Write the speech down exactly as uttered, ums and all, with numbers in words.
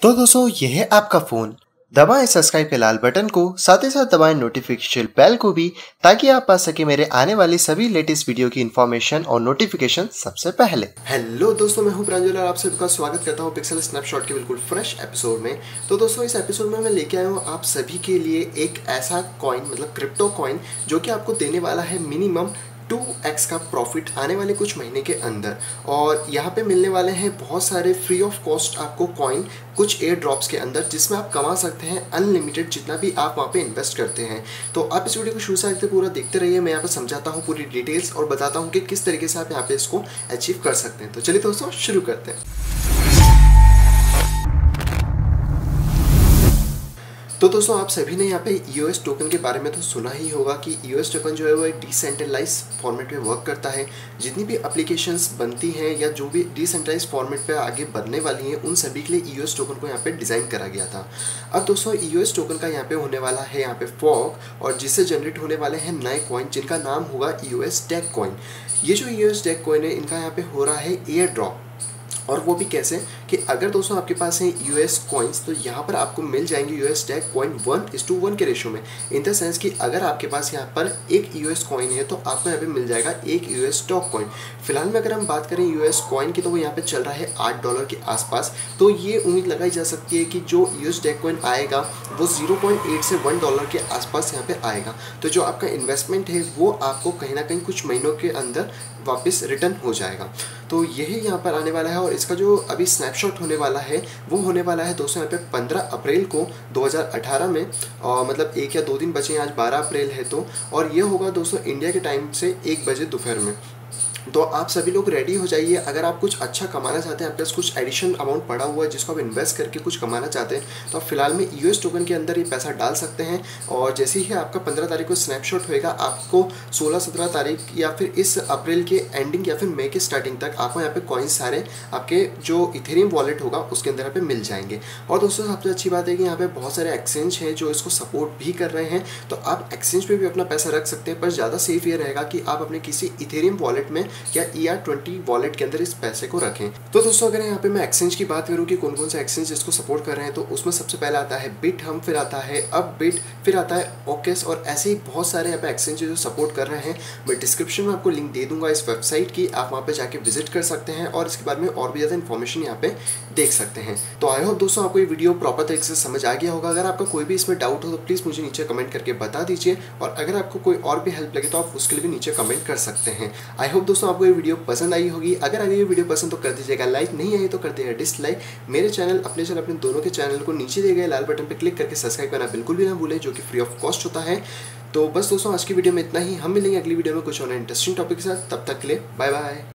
तो दोस्तों ये है आपका फ़ोन। दबाएं सब्सक्राइब के लाल बटन को, साथ ही साथ दबाएं नोटिफिकेशन बेल को भी, ताकि आप पा सके मेरे आने वाली सभी लेटेस्ट वीडियो की इन्फॉर्मेशन और नोटिफिकेशन सबसे पहले। हेलो दोस्तों, मैं हूं प्रांजल और आप सबका स्वागत करता हूं पिक्सल स्नैपशॉट के बिल्कुल फ्रेश एपिसोड में। तो दोस्तों इस एपिसोड में मैं लेके आया हूं आप सभी के लिए एक ऐसा कॉइन, मतलब क्रिप्टो कॉइन, जो कि आपको देने वाला है मिनिमम टू एक्स का प्रॉफिट आने वाले कुछ महीने के अंदर। और यहाँ पे मिलने वाले हैं बहुत सारे फ्री ऑफ कॉस्ट आपको कॉइन कुछ एयर ड्रॉप्स के अंदर, जिसमें आप कमा सकते हैं अनलिमिटेड जितना भी आप वहाँ पे इन्वेस्ट करते हैं। तो आप इस वीडियो को शुरू से आखिर तक पूरा देखते रहिए। मैं यहाँ पे समझाता हूँ पूरी डिटेल्स और बताता हूँ कि किस तरीके से आप यहाँ पे इसको अचीव कर सकते हैं। तो चलिए दोस्तों शुरू करते हैं। तो दोस्तों आप सभी ने यहाँ पे ई ओ एस टोकन के बारे में तो सुना ही होगा कि ई ओ एस टोकन जो है वो एक डिसेंट्रलाइज फॉर्मेट में वर्क करता है। जितनी भी एप्लीकेशंस बनती हैं या जो भी डिसेंट्रलाइज फॉर्मेट पे आगे बढ़ने वाली हैं, उन सभी के लिए ई ओ एस टोकन को यहाँ पे डिज़ाइन करा गया था। अब दोस्तों ई ओ एस टोकन का यहाँ पे होने वाला है यहाँ पे फॉर्क, और जिससे जनरेट होने वाले हैं नए कॉइन जिनका नाम होगा E O S deck coin. ये जो E O S deck coin है, इनका यहाँ पे हो रहा है एयर ड्रॉप। और वो भी कैसे कि अगर दोस्तों आपके पास हैं यूएस कॉइन्स, तो यहाँ पर आपको मिल जाएंगे US deck coin one is two one के रेशो में। इन द सेंस कि अगर आपके पास यहाँ पर एक यूएस कॉइन है तो आपको यहाँ पे मिल जाएगा एक यूएस डॉग कॉइन। फिलहाल में अगर हम बात करें यूएस कॉइन की, तो वो यहाँ पे चल रहा है आठ डॉलर के आसपास। तो ये उम्मीद लगाई जा सकती है कि जो यूएस डेक कॉइन आएगा वो जीरो पॉइंट एट से वन डॉलर के आसपास यहाँ पे आएगा। तो जो आपका इन्वेस्टमेंट है वो आपको कहीं ना कहीं कुछ महीनों के अंदर वापस रिटर्न हो जाएगा। तो यही यहाँ पर आने वाला है। और इसका जो अभी स्नैपशॉट होने वाला है वो होने वाला है दोस्तों यहाँ पे पंद्रह अप्रैल को दो हज़ार अठारह में, और मतलब एक या दो दिन बचे हैं, आज बारह अप्रैल है तो। और ये होगा दोस्तों इंडिया के टाइम से एक बजे दोपहर में। तो आप सभी लोग रेडी हो जाइए। अगर आप कुछ अच्छा कमाना चाहते हैं, आपके पास कुछ एडिशन अमाउंट पड़ा हुआ है जिसको आप इन्वेस्ट करके कुछ कमाना चाहते हैं, तो आप फिलहाल में ई ओ एस टोकन के अंदर ये पैसा डाल सकते हैं। और जैसे ही आपका पंद्रह तारीख को स्नैपशॉट होएगा, आपको सोलह सत्रह तारीख या फिर इस अप्रैल के एंडिंग या फिर मई के स्टार्टिंग तक आपको यहाँ पे कॉइन्स सारे आपके जो इथेरियम वॉलेट होगा उसके अंदर यहाँ पे मिल जाएंगे। और दोस्तों सबसे अच्छी बात है कि यहाँ पे बहुत सारे एक्सचेंज हैं जो इसको सपोर्ट भी कर रहे हैं। तो आप एक्सचेंज पे भी अपना पैसा रख सकते हैं, पर ज़्यादा सेफ ये रहेगा कि आप अपने किसी इथेरियम वॉलेट में या ई आर ट्वेंटी वॉलेट के अंदर इस पैसे को रखें। तो दोस्तों अगर यहाँ पे मैं एक्सचेंज की बात करूँ कि कौन कौन से एक्सचेंज इसको सपोर्ट कर रहे हैं, तो उसमें सबसे पहले आता है बिटहम, फिर आता है अपबिट, फिर आता है ओकेस, और ऐसे ही बहुत सारे यहाँ पे एक्सचेंज जो सपोर्ट कर रहे हैं। मैं डिस्क्रिप्शन में आपको लिंक दे दूंगा इस वेबसाइट की, आप वहाँ पे जाके विजिट कर सकते हैं और इसके बारे में और भी ज़्यादा इन्फॉर्मेशन यहाँ पे देख सकते हैं। तो आई होप दोस्तों आपको ये वीडियो प्रॉपर तरीके से समझ आ गया होगा। अगर आपका कोई भी इसमें डाउट हो तो प्लीज़ मुझे नीचे कमेंट करके बता दीजिए, और अगर आपको कोई और भी हेल्प लगे तो आप उसके लिए भी नीचे कमेंट कर सकते हैं। आई होप दोस्तों आपको ये वीडियो पसंद आई होगी। अगर अगर ये वीडियो पसंद तो कर दीजिएगा लाइक, नहीं आई तो कर दीजिएगा डिसलाइक। मेरे चैनल अपने चैनल अपने दोनों के चैनल को नीचे दिए गए लाल बटन पर क्लिक करके सब्सक्राइब करना बिल्कुल भी ना भूलें, जो कि फ्री ऑफ कॉस्ट होता है। तो बस दोस्तों आज की वीडियो में इतना ही। हम मिलेंगे अगली वीडियो में कुछ और इंटरेस्टिंग टॉपिक के साथ। तब तक के लिए बाय बाय।